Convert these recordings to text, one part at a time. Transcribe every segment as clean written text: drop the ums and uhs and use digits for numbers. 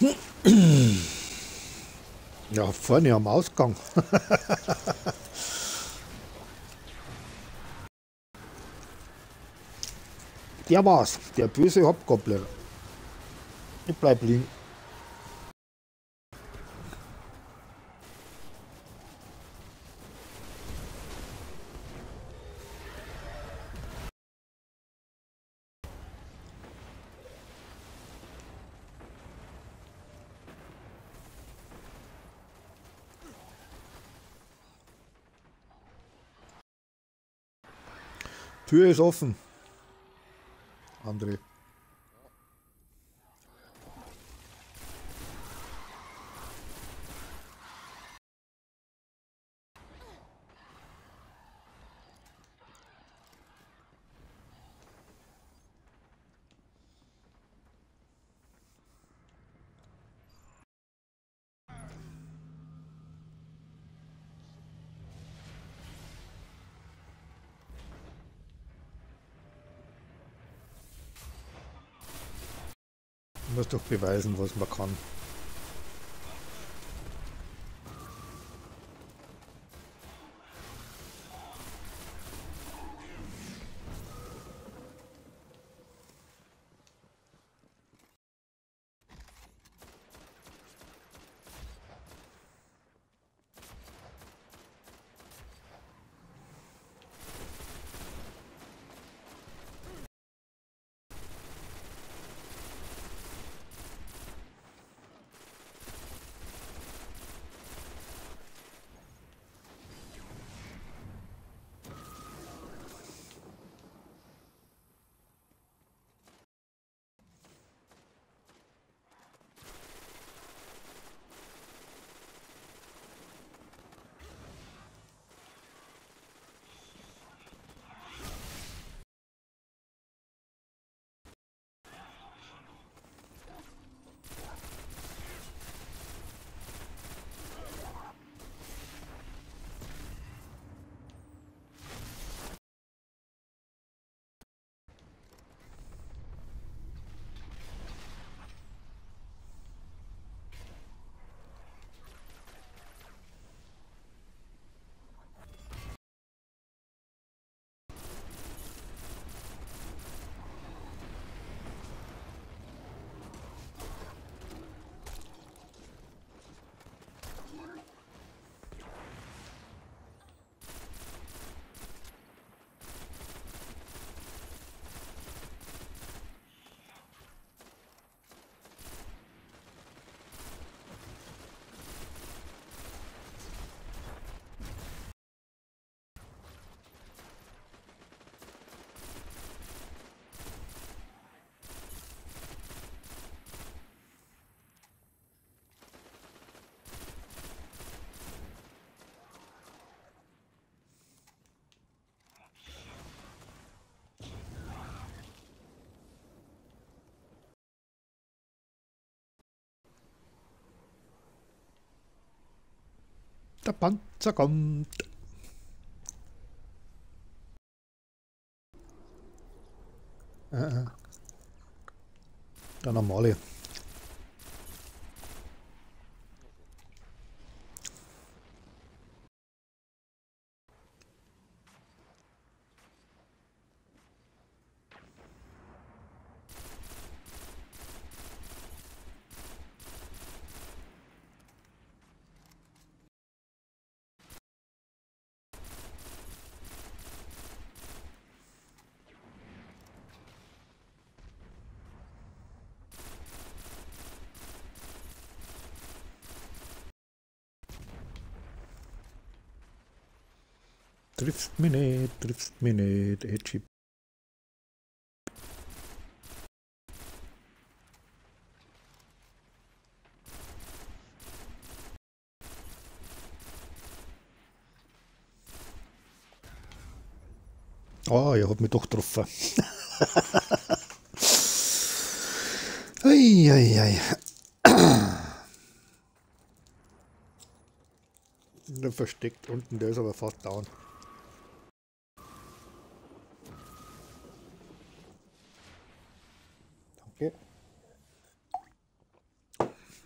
Ja, vorne am Ausgang. Der war's, der böse Hobgoblin. Ich bleib liegen. Tür ist offen. André. Ich muss doch beweisen, was man kann. Der Panzer kommt. Der normale. Triffst mich nicht, Edgy. Oh, ihr habt mich doch getroffen. Eieiei. Der versteckt unten, der ist aber fast down. Danke.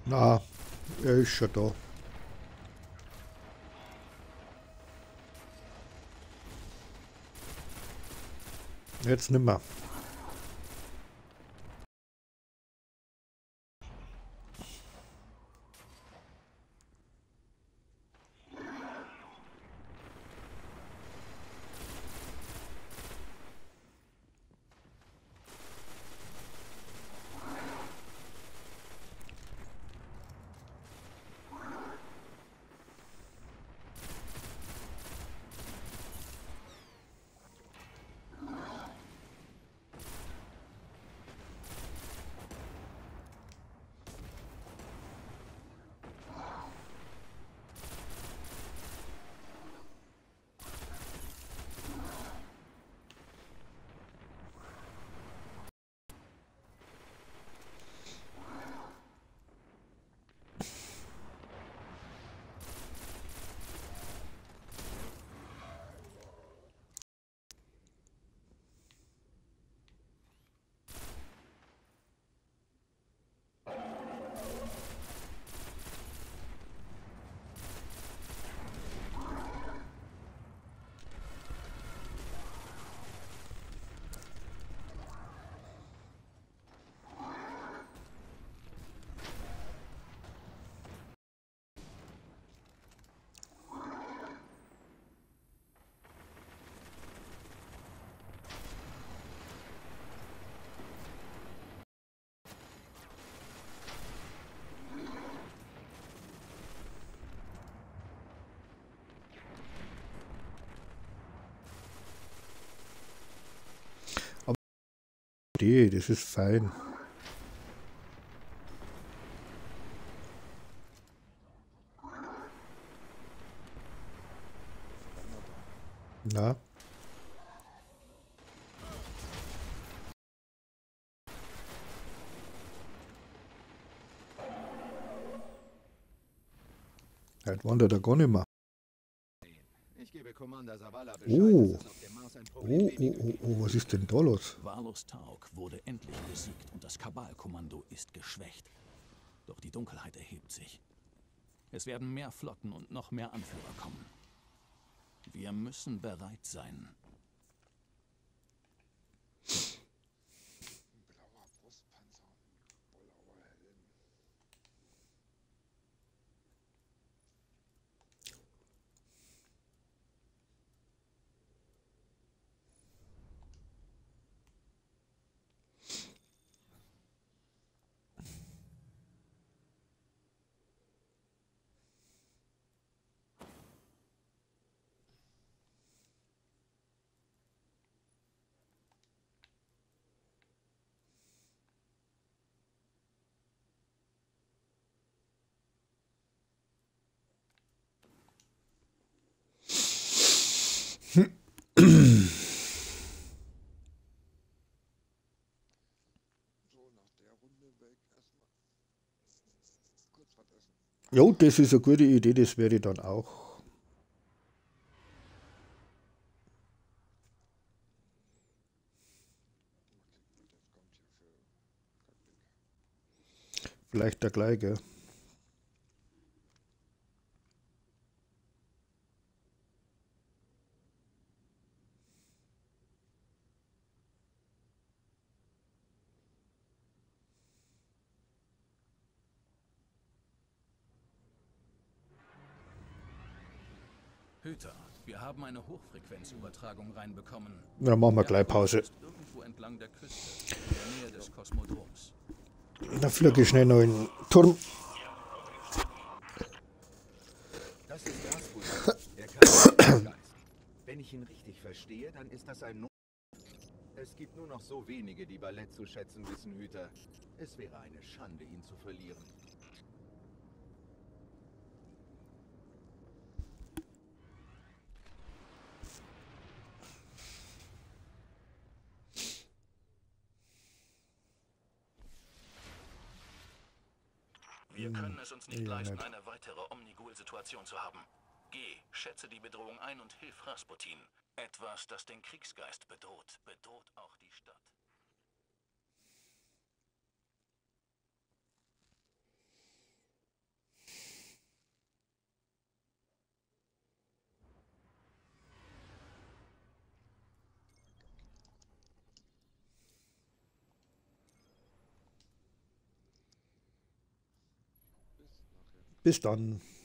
Na, er ist schon da. Jetzt nimmer. Das ist fein. Na? Halt wandert er gar nicht mehr. Ich gebe Commander Zavala Bescheid, Oh. dass es auf dem Mars ein Problem weniger gibt. Was ist denn da los? Valos Tauk wurde endlich besiegt und das Kabal-Kommando ist geschwächt. Doch die Dunkelheit erhebt sich. Es werden mehr Flotten und noch mehr Anführer kommen. Wir müssen bereit sein. Blauer Brustpanzer, blauer Helm. So, nach der Runde weg erstmal kurz was essen. Jo, das ist eine gute Idee, das werde ich dann auch. Okay, gut, jetzt kommt hier für Kackblick. Vielleicht der gleiche. Hüter, wir haben eine Hochfrequenzübertragung reinbekommen. Dann machen wir Der gleich Kurs Pause. ist irgendwo entlang der Küste, in der Nähe des Kosmodroms. Dann fliege ich schnell noch in den Turm. Das ist Gasfutter. Der Geist. Wenn ich ihn richtig verstehe, dann ist das ein Es gibt nur noch so wenige, die Ballett zu schätzen wissen, Hüter. Es wäre eine Schande, ihn zu verlieren. Wir können es uns nicht Ja, leisten, nicht. eine weitere Omnigul-Situation zu haben. Geh, schätze die Bedrohung ein und hilf Rasputin. Etwas, das den Kriegsgeist bedroht, bedroht auch die Stadt. Bis dann.